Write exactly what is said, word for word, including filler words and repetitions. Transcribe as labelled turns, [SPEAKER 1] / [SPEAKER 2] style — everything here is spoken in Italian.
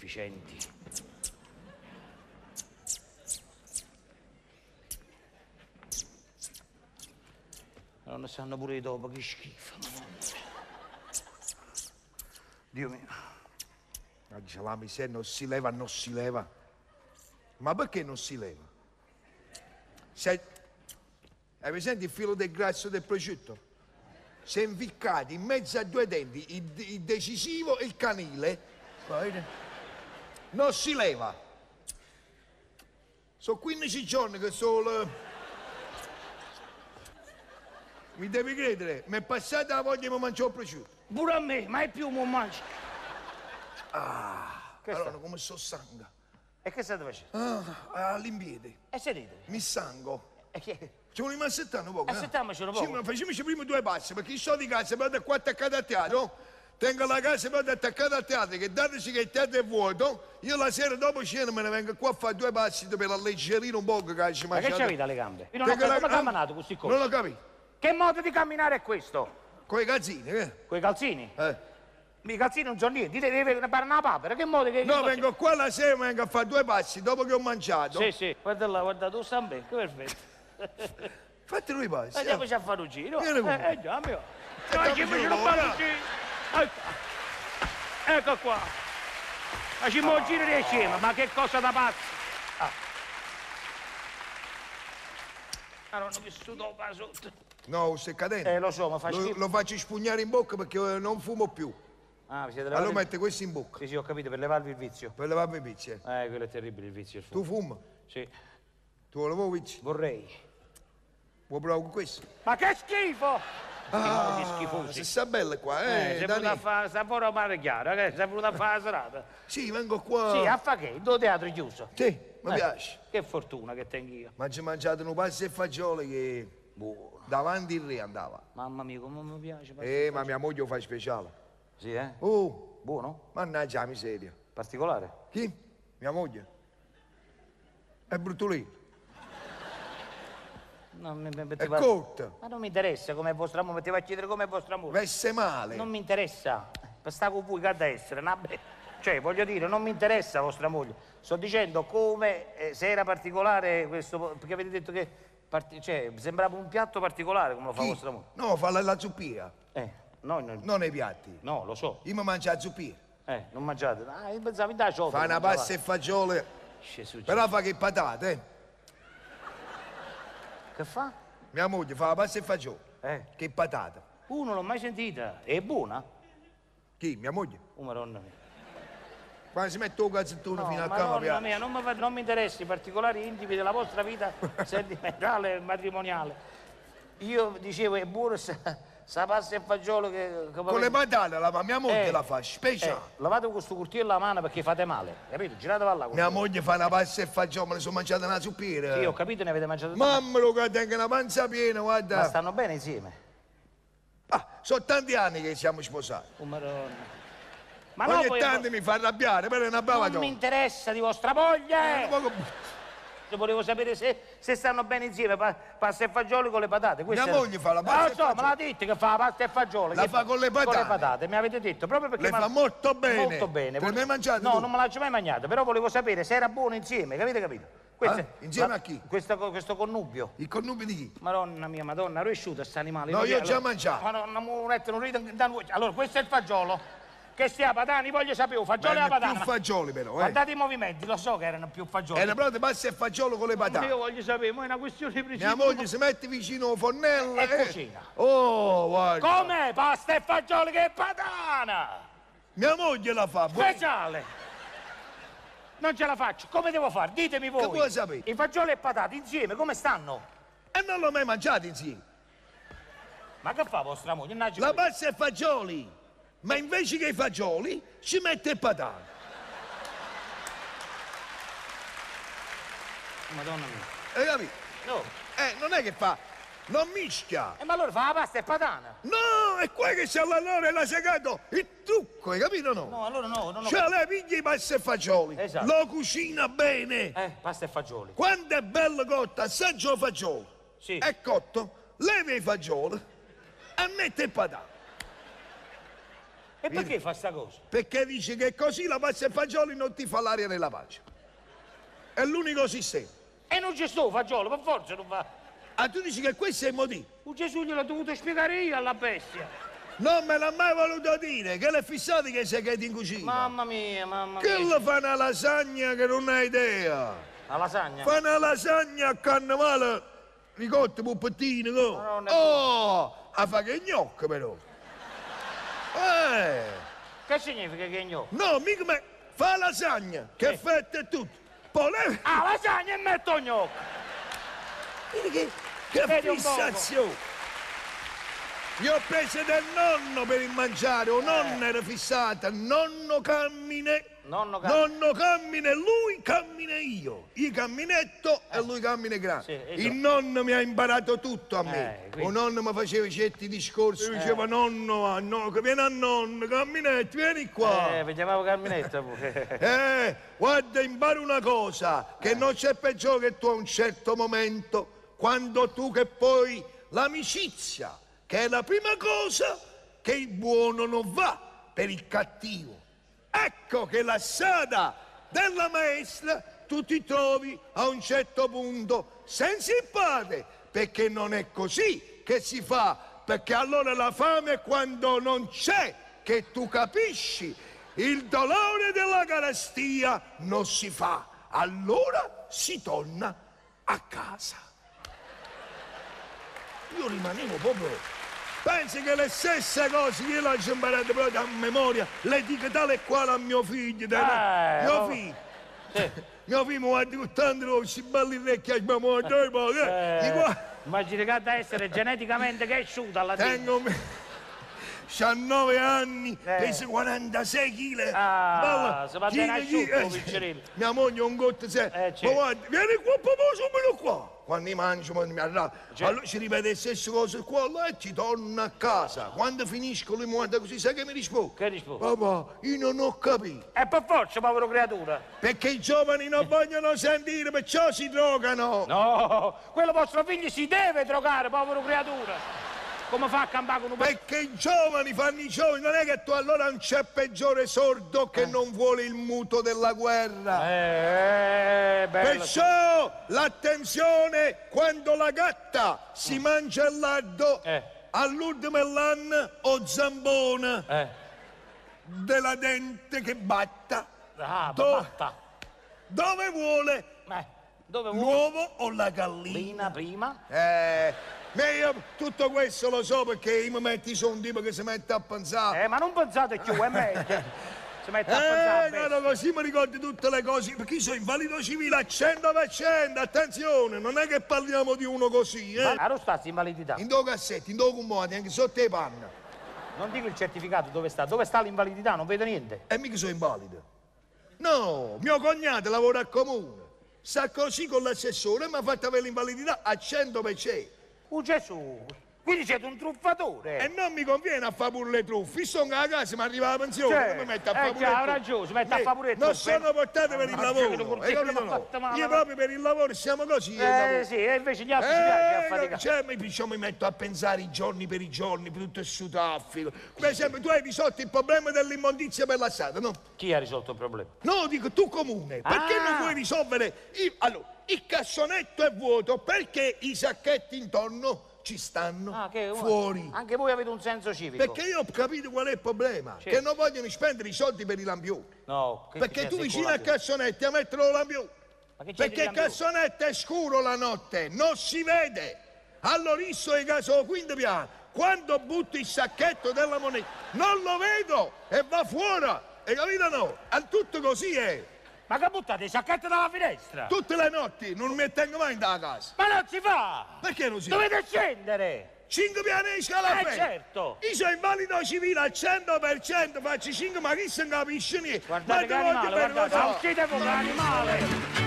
[SPEAKER 1] efficienti. Non ne sanno pure dopo, che schifo.
[SPEAKER 2] Dio mio. Oggi la miseria non si leva, non si leva. Ma perché non si leva? Sei... Hai presente il filo del grasso del prosciutto? Si è inficcato in mezzo a due denti, il, il decisivo e il canile. Non si leva. Sono quindici giorni che solo... Mi devi credere, mi è passata la voglia di mangiare il prosciutto.
[SPEAKER 1] Pure a me, mai più non mangio.
[SPEAKER 2] Ah,
[SPEAKER 1] che
[SPEAKER 2] allora
[SPEAKER 1] sta?
[SPEAKER 2] come sto sangue.
[SPEAKER 1] E che state facendo?
[SPEAKER 2] Ah, all'impiede.
[SPEAKER 1] E sedete?
[SPEAKER 2] Mi sango.
[SPEAKER 1] E che...
[SPEAKER 2] Ci vogliamo assettare un po'?
[SPEAKER 1] Assettiamoci un po'.
[SPEAKER 2] Sì, ma facciamoci prima due passi, perché io sto di casa, vado qua attaccato al teatro, tengo la casa e vado attaccato al teatro, che dateci che il teatro è vuoto, io la sera dopo cena me ne vengo qua a fare due passi per alleggerire un po' che ci
[SPEAKER 1] Ma che c'avete alle gambe? Io non
[SPEAKER 2] Tengo
[SPEAKER 1] ho
[SPEAKER 2] la-
[SPEAKER 1] come camminato così così.
[SPEAKER 2] Non l'ho capito.
[SPEAKER 1] Che modo di camminare è questo?
[SPEAKER 2] Con i calzini, eh?
[SPEAKER 1] Coi calzini?
[SPEAKER 2] eh.
[SPEAKER 1] I calzini non sono niente, dite deve fare una papera, che modo che...
[SPEAKER 2] No,
[SPEAKER 1] che
[SPEAKER 2] vengo qua la sera e vengo a fare due passi dopo che ho mangiato.
[SPEAKER 1] Sì, sì, guarda là, guarda, tu stai bene, che perfetto.
[SPEAKER 2] Fate due passi.
[SPEAKER 1] Andiamoci a fare un giro.
[SPEAKER 2] Vieni con me.
[SPEAKER 1] Eh, eh, già, mio.
[SPEAKER 2] Andiamo
[SPEAKER 1] Noi ci
[SPEAKER 2] giù,
[SPEAKER 1] facciamo
[SPEAKER 2] ora.
[SPEAKER 1] un giro. Ecco. Ecco qua. Facciamo un giro insieme, ma che cosa da pazzi. Ah. Ah, non ho vissuto qua sotto.
[SPEAKER 2] No, stai cadendo.
[SPEAKER 1] Eh, lo so, ma fa
[SPEAKER 2] Lo,
[SPEAKER 1] schifo.
[SPEAKER 2] lo faccio spugnare in bocca perché eh, non fumo più.
[SPEAKER 1] Ah, vi siete
[SPEAKER 2] Allora
[SPEAKER 1] levati...
[SPEAKER 2] mette questo in bocca,
[SPEAKER 1] Sì, sì, ho capito, per levarvi il vizio.
[SPEAKER 2] per levarmi i pizzi. eh.
[SPEAKER 1] Eh, quello è terribile, il vizio. Il
[SPEAKER 2] Tu
[SPEAKER 1] fumo.
[SPEAKER 2] fuma?
[SPEAKER 1] Sì,
[SPEAKER 2] Tu volevo pizzi?
[SPEAKER 1] vorrei.
[SPEAKER 2] Vuoi provare con questo?
[SPEAKER 1] Ma che schifo!
[SPEAKER 2] Ah,
[SPEAKER 1] Che schifosi.
[SPEAKER 2] si sta bella qua,
[SPEAKER 1] Eh,
[SPEAKER 2] eh,
[SPEAKER 1] sei venuto
[SPEAKER 2] Dani.
[SPEAKER 1] a fare, sta fuori a mare chiaro, che sei venuto a fare la serata.
[SPEAKER 2] Sì, vengo qua.
[SPEAKER 1] Sì, a fa che? Do teatro chiuso.
[SPEAKER 2] Sì, mi
[SPEAKER 1] Eh,
[SPEAKER 2] piace.
[SPEAKER 1] Che fortuna che tengo io.
[SPEAKER 2] Ma ci mangiato un passo e fagioli che
[SPEAKER 1] Buono.
[SPEAKER 2] davanti il re andava.
[SPEAKER 1] Mamma mia, come mi piace.
[SPEAKER 2] Eh, ma mia moglie lo fa speciale.
[SPEAKER 1] Sì, eh?
[SPEAKER 2] Oh,
[SPEAKER 1] Buono?
[SPEAKER 2] mannaggia la miseria.
[SPEAKER 1] Particolare?
[SPEAKER 2] Chi? Mia moglie. È bruttolino.
[SPEAKER 1] Non mi, mi, mi-
[SPEAKER 2] È
[SPEAKER 1] ti va-
[SPEAKER 2] corta.
[SPEAKER 1] Ma non mi interessa come è vostra moglie, ti va a chiedere come è vostra moglie.
[SPEAKER 2] Veste male.
[SPEAKER 1] Non mi interessa. Per stare con voi che ha da essere, una be- cioè, voglio dire, non mi interessa vostra moglie. Sto dicendo come, eh, se era particolare questo, perché avete detto che, parti- cioè, sembrava un piatto particolare come lo fa
[SPEAKER 2] Chi?
[SPEAKER 1] vostra moglie.
[SPEAKER 2] No, fa la, la zuppia.
[SPEAKER 1] Eh, no, no,
[SPEAKER 2] Non i piatti.
[SPEAKER 1] no, lo so.
[SPEAKER 2] Io mi mangio la zuppia.
[SPEAKER 1] Eh, non mangiate. Ah, io pensavo da ciò.
[SPEAKER 2] Fa una pasta e fagioli.
[SPEAKER 1] Gesù,
[SPEAKER 2] Però fa che patate, eh.
[SPEAKER 1] che fa?
[SPEAKER 2] Mia moglie fa la pasta e fagioli.
[SPEAKER 1] Eh,
[SPEAKER 2] Che patata.
[SPEAKER 1] uno l'ho mai sentita. È buona?
[SPEAKER 2] Chi? Mia moglie?
[SPEAKER 1] Oh, madonna mia.
[SPEAKER 2] Quando si mette un cazzettone
[SPEAKER 1] No,
[SPEAKER 2] fino a cama
[SPEAKER 1] madonna
[SPEAKER 2] piace.
[SPEAKER 1] mia, non mi, fa- non mi interessa i particolari intimi della vostra vita sentimentale e matrimoniale. Io dicevo, è buono sa, sa pasta e fagiolo che... che
[SPEAKER 2] Con le patate la fa, mia moglie
[SPEAKER 1] Eh,
[SPEAKER 2] la fa,
[SPEAKER 1] Eh,
[SPEAKER 2] speciale.
[SPEAKER 1] lavate con questo coltello alla mano perché fate male, capito? Girate là.
[SPEAKER 2] Mia moglie fa una pasta e fagioli, me ne sono mangiata una zuppiera.
[SPEAKER 1] Sì, ho capito, ne avete mangiato tante.
[SPEAKER 2] Mamma lo che tengo una panza piena, guarda.
[SPEAKER 1] Ma stanno bene insieme?
[SPEAKER 2] Ah, sono tanti anni che siamo sposati.
[SPEAKER 1] Oh, madonna. Ma no,
[SPEAKER 2] Ogni
[SPEAKER 1] poi...
[SPEAKER 2] tanto mi fa arrabbiare, però è una brava
[SPEAKER 1] Non mi
[SPEAKER 2] donna.
[SPEAKER 1] interessa di vostra moglie!
[SPEAKER 2] Un poco-
[SPEAKER 1] Io volevo sapere se, se stanno bene insieme, pa- pasta e fagioli con le patate. Questa
[SPEAKER 2] Mia
[SPEAKER 1] era-
[SPEAKER 2] moglie fa la
[SPEAKER 1] Ah,
[SPEAKER 2] pasta
[SPEAKER 1] lo
[SPEAKER 2] e
[SPEAKER 1] so, me
[SPEAKER 2] fagioli.
[SPEAKER 1] l'ha detto che fa la pasta e fagioli.
[SPEAKER 2] La
[SPEAKER 1] che
[SPEAKER 2] fa con le
[SPEAKER 1] Con
[SPEAKER 2] patate.
[SPEAKER 1] le patate, mi avete detto, proprio perché...
[SPEAKER 2] Le
[SPEAKER 1] m'ha-
[SPEAKER 2] fa molto bene.
[SPEAKER 1] Molto bene.
[SPEAKER 2] Te l'hai mai mangiato
[SPEAKER 1] No,
[SPEAKER 2] tu?
[SPEAKER 1] non me l'ho mai mangiato, però volevo sapere se era buono insieme, capite, capito? Questo
[SPEAKER 2] Eh?
[SPEAKER 1] è-
[SPEAKER 2] Insieme
[SPEAKER 1] la-
[SPEAKER 2] a chi?
[SPEAKER 1] Questo, questo connubio.
[SPEAKER 2] Il connubio di chi?
[SPEAKER 1] Madonna mia, madonna, rovesciuta sta animale.
[SPEAKER 2] No,
[SPEAKER 1] Non
[SPEAKER 2] io
[SPEAKER 1] è-
[SPEAKER 2] ho già
[SPEAKER 1] allora-
[SPEAKER 2] mangiato.
[SPEAKER 1] Madonna, non rete, non ride, da voi. Allora, questo è il fagiolo. Che stia patani, voglio sapere, fagioli e
[SPEAKER 2] Ma
[SPEAKER 1] la
[SPEAKER 2] erano
[SPEAKER 1] patana.
[SPEAKER 2] più fagioli però, eh.
[SPEAKER 1] Guardate i movimenti, lo so che erano più fagioli.
[SPEAKER 2] Era proprio pasta e fagiolo con le patate.
[SPEAKER 1] Io voglio sapere, ma è una questione di principio.
[SPEAKER 2] Mia moglie si mette vicino al fornello
[SPEAKER 1] E cucina.
[SPEAKER 2] Oh, guarda.
[SPEAKER 1] Come? Pasta e fagioli che patana!
[SPEAKER 2] Mia moglie la fa. bu-
[SPEAKER 1] Speciale! Non ce la faccio, come devo fare? Ditemi voi.
[SPEAKER 2] Che vuoi sapere?
[SPEAKER 1] I fagioli e patate insieme, come stanno?
[SPEAKER 2] E non l'ho mai mangiato insieme.
[SPEAKER 1] Ma che fa vostra moglie? Innanzi
[SPEAKER 2] La
[SPEAKER 1] qui.
[SPEAKER 2] pasta e fagioli. Ma invece che i fagioli ci mette il patate.
[SPEAKER 1] Madonna mia.
[SPEAKER 2] Hai capito?
[SPEAKER 1] No.
[SPEAKER 2] Eh, non è che fa. Non mischia.
[SPEAKER 1] E ma allora fa la pasta e patana?
[SPEAKER 2] No, è qua che c'è l'allora e l'ha segato il trucco, hai capito no?
[SPEAKER 1] No, allora no, non ho
[SPEAKER 2] Cioè lei piglia i pasta e fagioli,
[SPEAKER 1] Esatto.
[SPEAKER 2] lo cucina bene.
[SPEAKER 1] Eh, pasta e fagioli.
[SPEAKER 2] Quando è bello cotto, assaggia il fagiolo.
[SPEAKER 1] Sì.
[SPEAKER 2] È cotto, leva i fagioli e mette il patate.
[SPEAKER 1] E perché fa sta cosa?
[SPEAKER 2] Perché dice che così la pasta e fagioli non ti fa l'aria nella pancia. È l'unico sistema.
[SPEAKER 1] E non c'è sto fagiolo, per forza non va.
[SPEAKER 2] Ah, tu dici che questo è il motivo?
[SPEAKER 1] Un Gesù gliel'ho dovuto spiegare io alla bestia.
[SPEAKER 2] Non me l'ha mai voluto dire, che l'è fissato che sei che in cucina.
[SPEAKER 1] Mamma mia, mamma
[SPEAKER 2] Che
[SPEAKER 1] mia.
[SPEAKER 2] lo fa una lasagna che non hai idea.
[SPEAKER 1] La lasagna?
[SPEAKER 2] Fa una lasagna a carnevale, ricotta, puppettine, no?
[SPEAKER 1] Madonna.
[SPEAKER 2] Oh, a fa che gnocca però. Eh,
[SPEAKER 1] Che significa che è gnocco?
[SPEAKER 2] no, mica me... Fa lasagna, che
[SPEAKER 1] Sì.
[SPEAKER 2] fetta e tutto. Poi le...
[SPEAKER 1] Ah, lasagna e metto gnocco.
[SPEAKER 2] Vedi che, che
[SPEAKER 1] Vedi un
[SPEAKER 2] fissazione. Io ho preso del nonno per il mangiare, o nonna era fissata, nonno cammine,
[SPEAKER 1] Nonno cammina.
[SPEAKER 2] nonno cammine, lui cammina io. Io camminetto e lui cammina grande.
[SPEAKER 1] Sì, esatto.
[SPEAKER 2] Il nonno mi ha imparato tutto a me.
[SPEAKER 1] Eh, quindi-
[SPEAKER 2] O nonno mi faceva certi discorsi, mi diceva nonno, ah, no, che vieni a nonno, camminetto, vieni qua.
[SPEAKER 1] Eh, vi chiamavo camminetta pure.
[SPEAKER 2] Eh, guarda, impara una cosa, che non c'è peggiore che tu a un certo momento, quando tu che poi l'amicizia, che è la prima cosa, che il buono non va per il cattivo. Ecco che la strada della maestra tu ti trovi a un certo punto senza il padre, perché non è così che si fa, perché allora la fame è quando non c'è, che tu capisci. Il dolore della carestia non si fa, allora si torna a casa. Io rimanevo proprio... Pensi che le stesse cose io le ho imparate proprio a memoria, le dico tale e quale a mio figlio.
[SPEAKER 1] Eh,
[SPEAKER 2] mio
[SPEAKER 1] oh.
[SPEAKER 2] figlio,
[SPEAKER 1] Sì.
[SPEAKER 2] mio figlio mi guarda con tanto si belli orecchi a mia moglie, eh, poi, eh,
[SPEAKER 1] Eh,
[SPEAKER 2] di qua,
[SPEAKER 1] immagini che ha da essere geneticamente cresciuta alla fine.
[SPEAKER 2] tengo me... diciannove anni,
[SPEAKER 1] Eh.
[SPEAKER 2] peso quarantasei chili.
[SPEAKER 1] Ah, si va bene asciutto,
[SPEAKER 2] sì.
[SPEAKER 1] piccerino.
[SPEAKER 2] Mia moglie un gotto se.
[SPEAKER 1] Eh, certo.
[SPEAKER 2] Ma guarda, vieni qua, papà, subito qua. Quando mangio, quando mi arrabbio.
[SPEAKER 1] Certo.
[SPEAKER 2] Allora ci ripete le stesse cose qua là, e ci torno a casa. Quando finisco lui mi guarda così, sai che mi risponde?
[SPEAKER 1] Che rispondi?
[SPEAKER 2] Papà, io non ho capito.
[SPEAKER 1] E per forza, povero creatura.
[SPEAKER 2] Perché i giovani non vogliono sentire, perciò si drogano.
[SPEAKER 1] No, quello vostro figlio si deve drogare, povero creatura. Come fa a campare con un...
[SPEAKER 2] Perché i giovani fanno i giovani, non è che tu allora non c'è peggiore sordo che non vuole il mutuo della guerra.
[SPEAKER 1] Eh, bello.
[SPEAKER 2] Perciò l'attenzione quando la gatta si mangia il lardo,
[SPEAKER 1] Eh.
[SPEAKER 2] all'ultimo dell'anno o zambone
[SPEAKER 1] Eh.
[SPEAKER 2] della dente che batta.
[SPEAKER 1] Ah,
[SPEAKER 2] Do-
[SPEAKER 1] batta.
[SPEAKER 2] Dove vuole?
[SPEAKER 1] Eh, dove vuoi?
[SPEAKER 2] L'uovo o la gallina?
[SPEAKER 1] Prima, prima.
[SPEAKER 2] Eh, ma io tutto questo lo so perché io mi metti su un tipo che si mette a pensare.
[SPEAKER 1] Eh, ma non pensate più, è meglio. Si mette a
[SPEAKER 2] Eh,
[SPEAKER 1] pensare.
[SPEAKER 2] caro, così mi ricordi tutte le cose, perché io sono invalido civile al cento per cento, attenzione, non è che parliamo di uno così, eh.
[SPEAKER 1] Ma non sta invalidità.
[SPEAKER 2] In due cassetti, in due commodi, anche sotto le panne.
[SPEAKER 1] Non dico il certificato dove sta, dove sta l'invalidità, non vedo niente.
[SPEAKER 2] E mica sono invalido. No, mio cognato lavora al comune. Sta così con l'assessore e mi ha fatto avere l'invalidità al cento per cento.
[SPEAKER 1] Oh Gesù, quindi siete un truffatore.
[SPEAKER 2] E non mi conviene a fare pure le truffe. Io sono a casa, mi arriva la pensione,
[SPEAKER 1] Cioè,
[SPEAKER 2] non mi metto a fare
[SPEAKER 1] eh,
[SPEAKER 2] pure
[SPEAKER 1] già,
[SPEAKER 2] le
[SPEAKER 1] ha
[SPEAKER 2] truffe.
[SPEAKER 1] ragione, si mette a
[SPEAKER 2] Eh,
[SPEAKER 1] fare pure le
[SPEAKER 2] Non
[SPEAKER 1] truffe.
[SPEAKER 2] sono portato per il
[SPEAKER 1] Ma
[SPEAKER 2] lavoro,
[SPEAKER 1] che
[SPEAKER 2] hai capito
[SPEAKER 1] mi ha
[SPEAKER 2] no?
[SPEAKER 1] fatto male,
[SPEAKER 2] Io
[SPEAKER 1] ma-
[SPEAKER 2] proprio per il lavoro siamo così.
[SPEAKER 1] Eh sì, e invece gli altri si piace a
[SPEAKER 2] Eh,
[SPEAKER 1] faticare.
[SPEAKER 2] cioè, mi, diciamo, mi metto a pensare i giorni per i giorni, per tutto il sudaffico. Per esempio, tu hai risolto il problema dell'immondizia per la strada, no?
[SPEAKER 1] Chi ha risolto il problema?
[SPEAKER 2] No, dico tu comune, perché
[SPEAKER 1] Ah.
[SPEAKER 2] non puoi risolvere il... Allora, il cassonetto è vuoto, perché i sacchetti intorno ci stanno
[SPEAKER 1] Ah, che
[SPEAKER 2] fuori?
[SPEAKER 1] Anche voi avete un senso civico.
[SPEAKER 2] Perché io ho capito qual è il problema,
[SPEAKER 1] Sì.
[SPEAKER 2] che non vogliono spendere i soldi per i lampioni.
[SPEAKER 1] No, che
[SPEAKER 2] Perché
[SPEAKER 1] che
[SPEAKER 2] tu
[SPEAKER 1] sei
[SPEAKER 2] vicino al
[SPEAKER 1] colato?
[SPEAKER 2] cassonetti a mettere lo lampione.
[SPEAKER 1] Ma che c'è
[SPEAKER 2] Perché
[SPEAKER 1] di
[SPEAKER 2] il
[SPEAKER 1] lampione?
[SPEAKER 2] cassonetto è scuro la notte, non si vede. Allora io sto in casa al quinto piano, quando butto il sacchetto della moneta, non lo vedo e va fuori. Hai capito no? È tutto così è.
[SPEAKER 1] Ma che buttate i sacchetti dalla finestra?
[SPEAKER 2] Tutte le notti non mi tengo mai in da casa.
[SPEAKER 1] Ma non si fa!
[SPEAKER 2] Perché non si
[SPEAKER 1] Dovete scendere!
[SPEAKER 2] Cinque piani di scala a
[SPEAKER 1] Eh,
[SPEAKER 2] pelle.
[SPEAKER 1] certo.
[SPEAKER 2] Io sono invalido civile al cento per cento, faccio cinque, ma chi se ne capisce niente?
[SPEAKER 1] Guardate
[SPEAKER 2] Ma
[SPEAKER 1] che
[SPEAKER 2] ti voglio
[SPEAKER 1] animale,
[SPEAKER 2] bene,
[SPEAKER 1] guardate,
[SPEAKER 2] lo so.
[SPEAKER 1] ma uscite voi che animale!